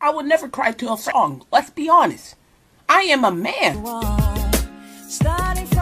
I would never cry to a song. Let's be honest. I am a man. Starting